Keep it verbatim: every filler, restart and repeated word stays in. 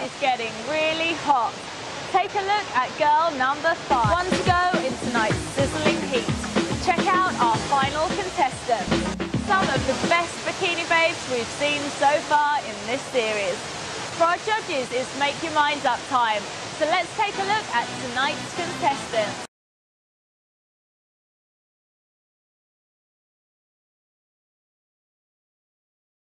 is getting really hot. Take a look at girl number five. One to go in tonight's sizzling heat. Check out our final contestants. Some of the best bikini babes we've seen so far in this series. For our judges, it's make your minds up time. So let's take a look at tonight's contestants.